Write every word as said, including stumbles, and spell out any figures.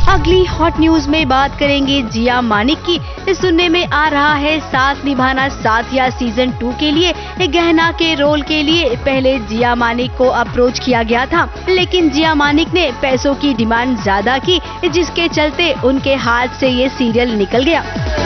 अगली hot news में बात करेंगे जिया मानिक की। सुनने में आ रहा है साथ निभाना साथिया सीजन टू के लिए गहना के रोल के लिए पहले जिया मानिक को अप्रोच किया गया था, लेकिन जिया मानिक ने पैसों की डिमांड ज्यादा की, जिसके चलते उनके हाथ से ये सीरियल निकल गया।